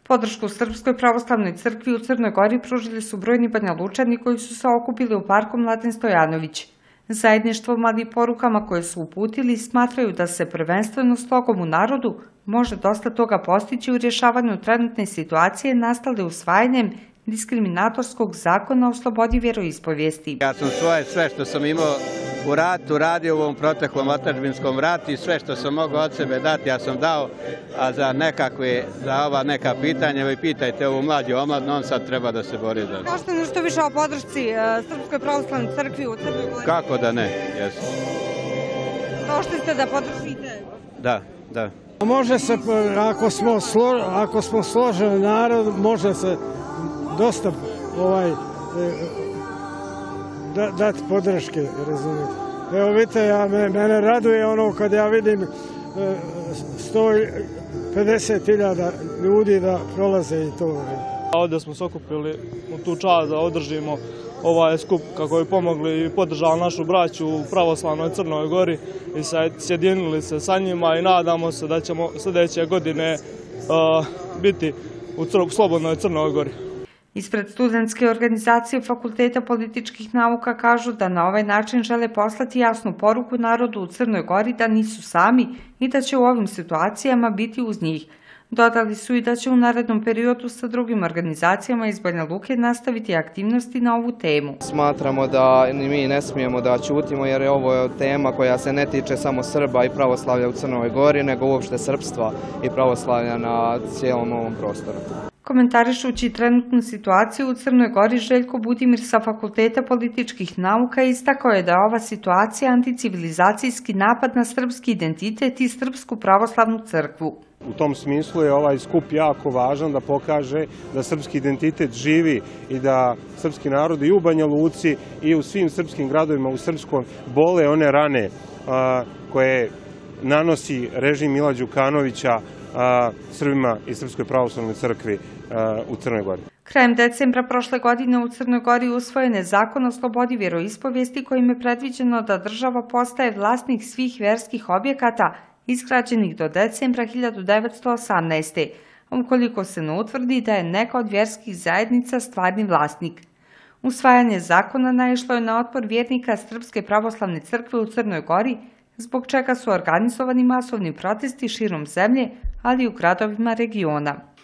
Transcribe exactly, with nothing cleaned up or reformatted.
Podršku Srpskoj pravoslavnoj crkvi u Crnoj Gori pružili su brojni Banjalučani koji su se okupili u parku Mladen Stojanović. Zajedništvom, ali i porukama koje su uputili, smatraju da se prvenstveno slogom u narodu može dosta toga postići u rješavanju trenutne situacije nastale usvajanjem diskriminatorskog zakona o slobodi vjeroispovijesti. Ja sam svoje sve što sam imao u ratu radio u ovom proteklom otadžbinskom ratu i sve što sam mogao od sebe dati ja sam dao, a za nekakve, za ova neka pitanja vi pitajte ovu mlađu omladnu, on sad treba da se bori za to. Kažete nešto više o podršci Srpskoj pravoslavnoj crkvi u Crnoj Gori? Kako da ne, jesu. Došli ste da podržite? Da, da. Može se, ako smo, slo, ako smo složeni narod, može se dosta ovaj, da, dati podrške, razumijete. Evo vidite, ja, mene raduje ono kad ja vidim sto pedeset hiljada ljudi da prolaze i to. Ovdje smo se okupili u tu čast da održimo ovaj skup kako bi pomogli i podržali našu braću u pravoslavnoj Crnoj Gori i sjedinili se sa njima i nadamo se da ćemo sljedeće godine uh, biti u slobodnoj Crnoj Gori. Ispred studentske organizacije Fakulteta političkih nauka kažu da na ovaj način žele poslati jasnu poruku narodu u Crnoj Gori da nisu sami i da će u ovim situacijama biti uz njih. Dodali su i da će u narednom periodu sa drugim organizacijama iz Banja Luke nastaviti aktivnosti na ovu temu. Smatramo da mi ne smijemo da ćutimo jer je ovo tema koja se ne tiče samo Srba i pravoslavlja u Crnoj Gori, nego uopšte srpstva i pravoslavlja na cijelom ovom prostoru. Komentarišući trenutnu situaciju u Crnoj Gori, Željko Budimir sa Fakulteta političkih nauka istakao je da je ova situacija anticivilizacijski napad na srpski identitet i Srpsku pravoslavnu crkvu. U tom smislu je ovaj skup jako važan da pokaže da srpski identitet živi i da srpski narod i u Banja Luci i u svim srpskim gradovima u Srpskoj bole one rane a, koje nanosi režim Mila Đukanovića a, Srbima i Srpskoj pravoslavnoj crkvi a, u Crnoj Gori. Krajem decembra prošle godine u Crnoj Gori usvojen je zakon o slobodi vjeroispovijesti kojim je predviđeno da država postaje vlasnik svih vjerskih objekata izgrađenih do decembra hiljadu devetsto osamnaeste. ukoliko se ne utvrdi da je neka od vjerskih zajednica stvarni vlasnik. Usvajanje zakona naišlo je na otpor vjernika Srpske pravoslavne crkve u Crnoj Gori, zbog čega su organizovani masovni protesti širom zemlje, ali i u gradovima regiona.